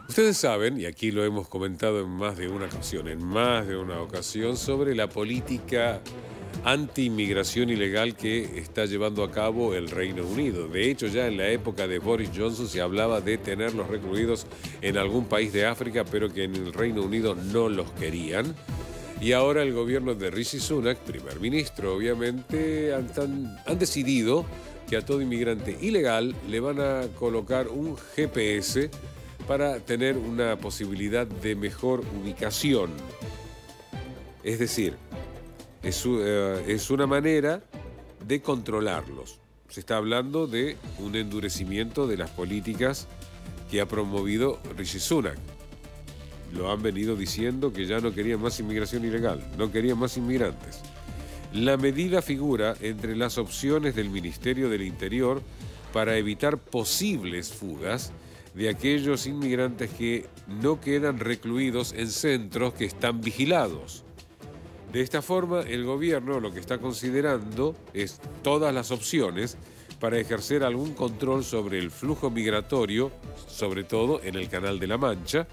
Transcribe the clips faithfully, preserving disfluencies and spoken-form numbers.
Ustedes saben, y aquí lo hemos comentado en más de una ocasión, en más de una ocasión, sobre la política anti-inmigración ilegal que está llevando a cabo el Reino Unido. De hecho, ya en la época de Boris Johnson se hablaba de tenerlos recluidos en algún país de África, pero que en el Reino Unido no los querían. Y ahora el gobierno de Rishi Sunak, primer ministro, obviamente, han, tan- han decidido que a todo inmigrante ilegal le van a colocar un G P S para tener una posibilidad de mejor ubicación. Es decir, es, u- eh, es una manera de controlarlos. Se está hablando de un endurecimiento de las políticas que ha promovido Rishi Sunak. Lo han venido diciendo que ya no querían más inmigración ilegal, no querían más inmigrantes. La medida figura entre las opciones del Ministerio del Interior para evitar posibles fugas de aquellos inmigrantes que no quedan recluidos en centros que están vigilados. De esta forma, el gobierno lo que está considerando es todas las opciones para ejercer algún control sobre el flujo migratorio, sobre todo en el Canal de la Mancha,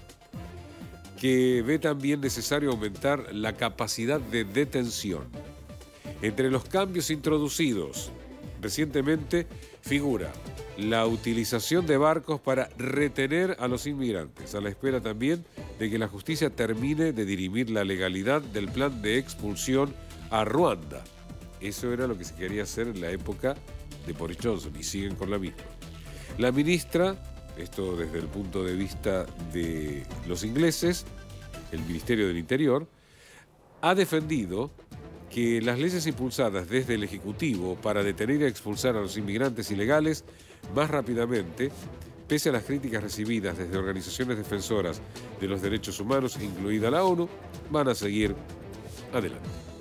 que ve también necesario aumentar la capacidad de detención. Entre los cambios introducidos recientemente figura la utilización de barcos para retener a los inmigrantes, a la espera también de que la justicia termine de dirimir la legalidad del plan de expulsión a Ruanda. Eso era lo que se quería hacer en la época de Boris Johnson y siguen con la misma. La ministra, esto desde el punto de vista de los ingleses, el Ministerio del Interior, ha defendido que las leyes impulsadas desde el Ejecutivo para detener y expulsar a los inmigrantes ilegales más rápidamente, pese a las críticas recibidas desde organizaciones defensoras de los derechos humanos, incluida la ONU, van a seguir adelante.